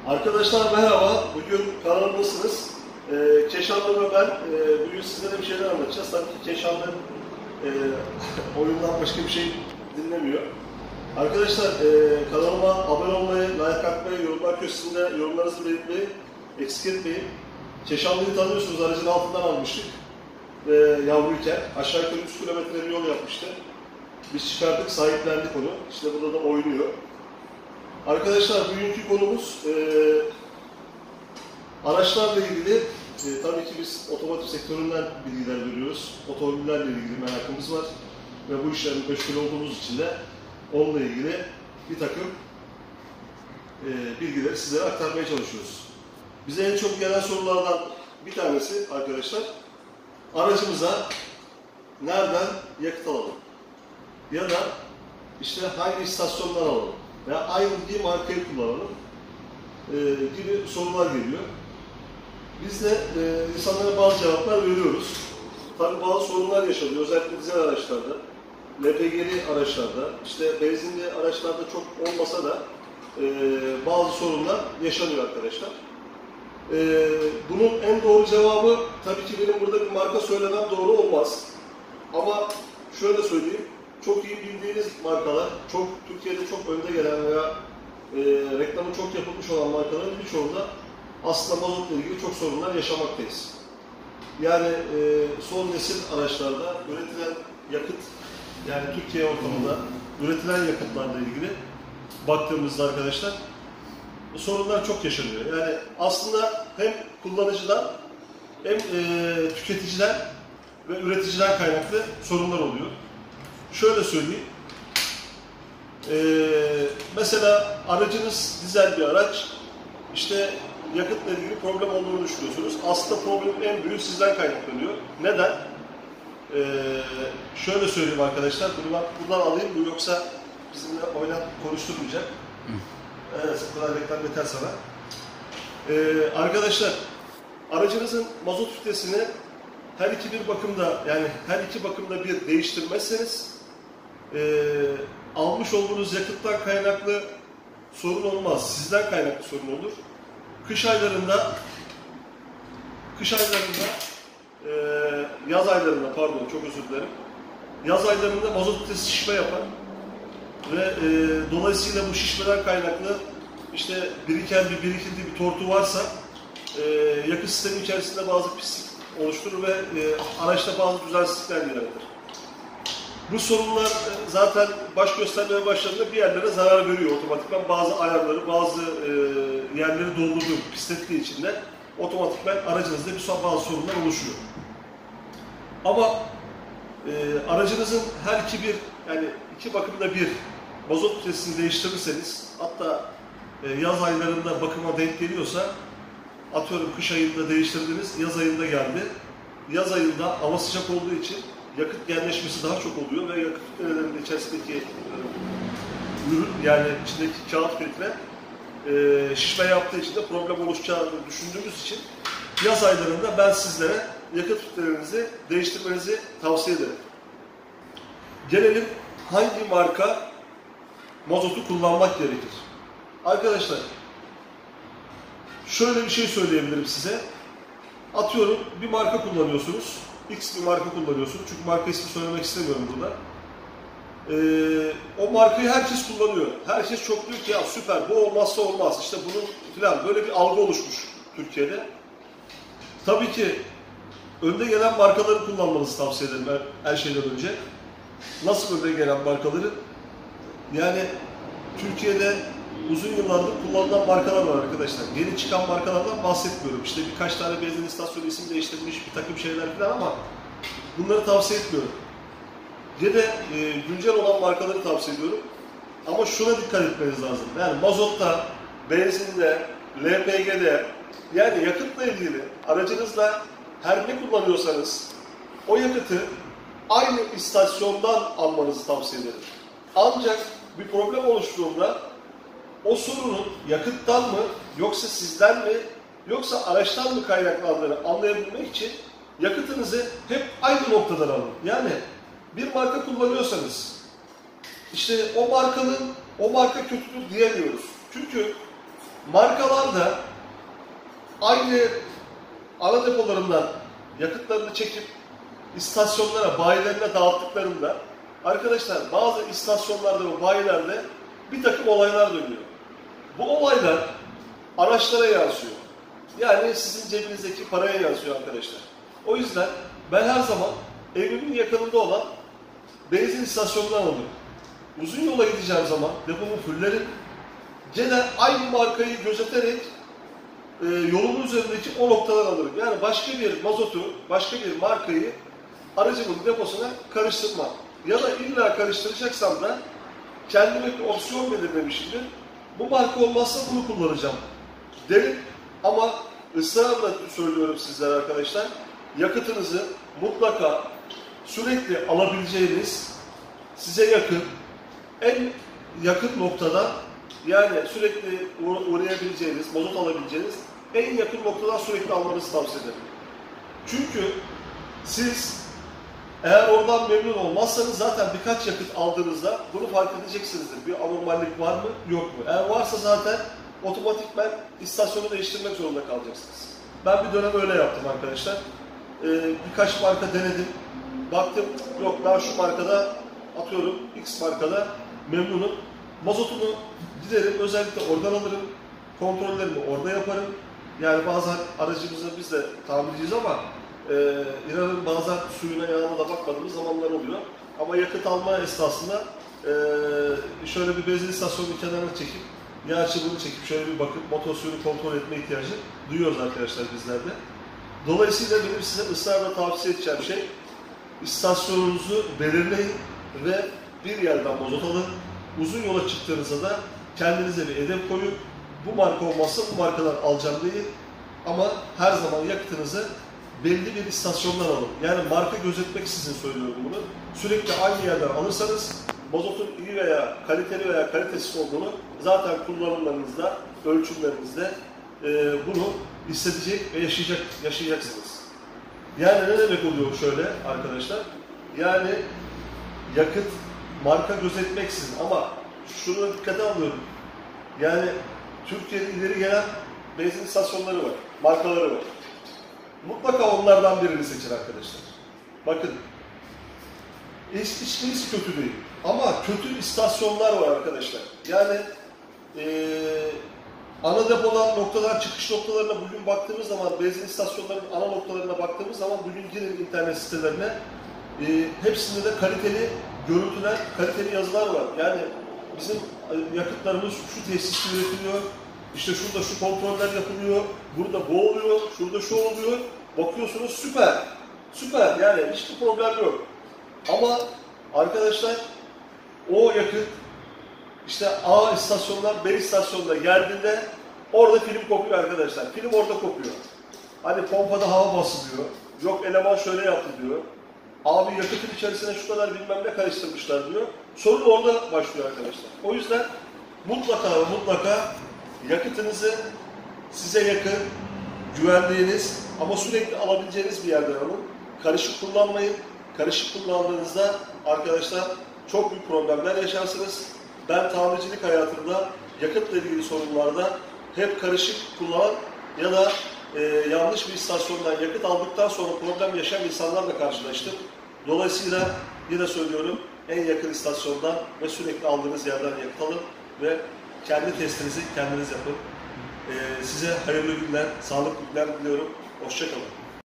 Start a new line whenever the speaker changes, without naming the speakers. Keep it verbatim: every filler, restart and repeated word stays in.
Arkadaşlar merhaba, bugün kanalımdasınız. Ee, Keşanlı ve ben e, bugün sizlere bir şeyler anlatacağız. Tabii ki Keşanlı e, oyundan başka bir şey dinlemiyor. Arkadaşlar e, kanalıma abone olmayı, like atmayı, yorumlar köşesinde yorumlarınızı belirtmeyi eksik etmeyin. Keşanlı'yı tanıyorsunuz, aracın altından almıştık. E, yavruyken aşağı yukarı üç kilometre bir yol yapmıştı. Biz çıkardık, sahiplendik onu. İşte burada da oynuyor. Arkadaşlar bugünkü konumuz e, araçlarla ilgili. E, tabii ki biz otomotiv sektöründen bilgiler veriyoruz. Otomobillerle ilgili merakımız var. Ve bu işlerle meşgul olduğumuz için de onunla ilgili bir takım e, bilgileri sizlere aktarmaya çalışıyoruz. Bize en çok gelen sorulardan bir tanesi arkadaşlar, aracımıza nereden yakıt alalım? Ya da işte hangi istasyondan alalım? Veya aynı bir markayı kullanalım e, gibi sorular geliyor. Biz de e, insanlara bazı cevaplar veriyoruz. Tabii bazı sorunlar yaşanıyor. Özellikle dizel araçlarda, L P G'li araçlarda, işte benzinli araçlarda çok olmasa da e, bazı sorunlar yaşanıyor arkadaşlar. E, bunun en doğru cevabı, tabii ki benim burada bir marka söylemem doğru olmaz. Ama şöyle söyleyeyim. Çok iyi bildiğiniz markalar, çok Türkiye'de çok önde gelen veya e, reklamı çok yapılmış olan markaların birçoğunda aslında mazotla ilgili çok sorunlar yaşamaktayız. Yani e, son nesil araçlarda üretilen yakıt, yani Türkiye ortamında üretilen yakıtlarla ilgili baktığımızda arkadaşlar bu sorunlar çok yaşanıyor. Yani aslında hem kullanıcıdan hem e, tüketiciden ve üreticiden kaynaklı sorunlar oluyor. Şöyle söyleyeyim, ee, mesela aracınız dizel bir araç, işte yakıtla ilgili problem olduğunu düşünüyorsunuz. Aslında problemin en büyüğü sizden kaynaklanıyor. Neden? Ee, şöyle söyleyeyim arkadaşlar, bunu ben buradan alayım, bu yoksa bizimle oynat konuşturmayacak. Evet, bu kadar reklam yeter sana. Ee, arkadaşlar, aracınızın mazot filtresini her iki bir bakımda, yani her iki bakımda bir değiştirmezseniz e, almış olduğunuz yakıttan kaynaklı sorun olmaz. Sizden kaynaklı sorun olur. Kış aylarında kış aylarında e, yaz aylarında pardon çok özür dilerim. Yaz aylarında mazot filtresi şişme yapar ve e, dolayısıyla bu şişmeden kaynaklı işte biriken bir birikinti bir tortu varsa e, yakıt sistemi içerisinde bazı pislik oluşturur ve e, araçta bazı düzensizlikler yaratır. Bu sorunlar zaten baş göstermeye başladığında bir yerlere zarar veriyor otomatikman. Bazı ayarları, bazı e, yerleri doldurduğu, pislettiği için de otomatikman aracınızda bir bazı sorunlar oluşuyor. Ama e, aracınızın her iki bir, yani iki bakımda bir mazot filtresini değiştirirseniz, hatta e, yaz aylarında bakıma denk geliyorsa, atıyorum kış ayında değiştirdiniz, yaz ayında geldi. Yaz ayında hava sıcak olduğu için yakıt genleşmesi daha çok oluyor ve yakıt filtrelerinin içerisindeki e, ürün, yani içindeki kağıt filtre e, şişme yaptığı için de problem oluşacağını düşündüğümüz için yaz aylarında ben sizlere yakıt filtrelerinizi değiştirmenizi tavsiye ederim. Gelelim hangi marka mazotu kullanmak gerekir? Arkadaşlar, şöyle bir şey söyleyebilirim size. Atıyorum bir marka kullanıyorsunuz. X bir marka kullanıyorsunuz. Çünkü marka ismi söylemek istemiyorum burada. Ee, o markayı herkes kullanıyor. Herkes çok diyor ki ya süper, bu olmazsa olmaz. İşte bunun filan, böyle bir algı oluşmuş Türkiye'de. Tabii ki önde gelen markaları kullanmanızı tavsiye ederim her, her şeyden önce. Nasıl önde gelen markaları? Yani Türkiye'de uzun yıllardır kullanılan markalar var arkadaşlar. Yeni çıkan markalardan bahsetmiyorum. İşte birkaç tane benzin istasyonu isim değiştirmiş bir takım şeyler falan ama bunları tavsiye etmiyorum. Ya da e, güncel olan markaları tavsiye ediyorum. Ama şuna dikkat etmeniz lazım. Yani mazotta, benzinde, L P G'de, yani yakıtla ilgili aracınızla her ne kullanıyorsanız o yakıtı aynı istasyondan almanızı tavsiye ederim. Ancak bir problem oluştuğunda o sorunun yakıttan mı, yoksa sizden mi, yoksa araçtan mı kaynaklandığını anlayabilmek için yakıtınızı hep aynı noktadan alın. Yani bir marka kullanıyorsanız, işte o markanın, o marka kötüdür diyemiyoruz. Çünkü markalar da aynı ana depolarından yakıtlarını çekip istasyonlara, bayilerine dağıttıklarında arkadaşlar bazı istasyonlarda ve bayilerde bir takım olaylar dönüyor. Bu olaylar araçlara yansıyor. Yani sizin cebinizdeki paraya yansıyor arkadaşlar. O yüzden ben her zaman evimin yakınında olan benzin istasyonundan alırım. Uzun yola gideceğim zaman depomu fullerim. Gene aynı markayı gözeterek e, yolumun üzerindeki o noktadan alırım. Yani başka bir mazotu, başka bir markayı aracımın deposuna karıştırmam. Ya da illa karıştıracaksam da kendime bir opsiyon belirlemişimdir. Bu marka olmazsa bunu kullanacağım derim. Ama ısrarla söylüyorum sizlere arkadaşlar, yakıtınızı mutlaka sürekli alabileceğiniz, size yakın, en yakın noktada, yani sürekli uğrayabileceğiniz, mazot alabileceğiniz en yakın noktadan sürekli almanızı tavsiye ederim. Çünkü siz eğer oradan memnun olmazsanız zaten birkaç yakıt aldığınızda bunu fark edeceksinizdir. Bir anormallik var mı, yok mu? Eğer varsa zaten otomatikman istasyonu değiştirmek zorunda kalacaksınız. Ben bir dönem öyle yaptım arkadaşlar. Ee, birkaç marka denedim. Baktım, yok ben şu markada, atıyorum X markada memnunum. Mazotumu giderim, özellikle oradan alırım. Kontrollerimi orada yaparım. Yani bazen aracımızı biz de tamirciyiz ama e, inanın bazen suyuna yağına da bakmadığımız zamanlar oluyor. Ama yakıt alma esnasında e, şöyle bir benzin istasyonunun kenarına çekip, yağ çubuğunu çekip şöyle bir bakıp motor suyunu kontrol etme ihtiyacı duyuyoruz arkadaşlar bizlerde. Dolayısıyla benim size ısrarla tavsiye edeceğim şey, istasyonunuzu belirleyin ve bir yerden mazot alın. Uzun yola çıktığınızda da kendinize bir hedef koyun. Bu marka olmazsa bu markadan alacağım değil. Ama her zaman yakıtınızı belli bir istasyondan alın. Yani marka gözetmeksizin söylüyorum bunu. Sürekli aynı yerden alırsanız mazotun iyi veya kaliteli veya kalitesiz olduğunu zaten kullanımlarınızda, ölçümlerinizde e, bunu hissedecek ve yaşayacak, yaşayacaksınız. Yani ne demek oluyor şöyle arkadaşlar? Yani yakıt marka gözetmeksizin, ama şunu dikkate alıyorum. Yani Türkiye'de ileri gelen benzin istasyonları var, markaları var. Mutlaka onlardan birini seçin arkadaşlar. Bakın, hiçbirisi kötü değil. Ama kötü istasyonlar var arkadaşlar. Yani ee, ana depolar noktadan çıkış noktalarına bugün baktığımız zaman, benzin istasyonlarının ana noktalarına baktığımız zaman bugün girin internet sitelerine, e, hepsinde de kaliteli görüntüler, kaliteli yazılar var. Yani bizim yakıtlarımız şu tesiste üretiliyor, işte şurada şu kontroller yapılıyor, burada bu oluyor, şurada şu oluyor. Bakıyorsunuz süper, süper, yani hiçbir problem yok. Ama arkadaşlar o yakıt işte A istasyondan B istasyonuna geldiğinde orada film kopuyor arkadaşlar. Film orada kopuyor. Hani pompada hava basılıyor. Yok eleman şöyle yaptı diyor. Abi yakıtın içerisine şu kadar bilmem ne karıştırmışlar diyor. Sorun orada başlıyor arkadaşlar. O yüzden mutlaka ve mutlaka yakıtınızı size yakın, güvendiğiniz ama sürekli alabileceğiniz bir yerden alın. Karışık kullanmayın. Karışık kullandığınızda arkadaşlar çok büyük problemler yaşarsınız. Ben tamircilik hayatımda yakıtla ilgili sorunlarda hep karışık kullanan ya da e, yanlış bir istasyondan yakıt aldıktan sonra problem yaşayan insanlarla karşılaştım. Dolayısıyla yine söylüyorum, en yakın istasyondan ve sürekli aldığınız yerden yakıt alın ve kendi testinizi kendiniz yapın. E, size hayırlı günler, sağlıklı günler diliyorum. Hoşça kalın.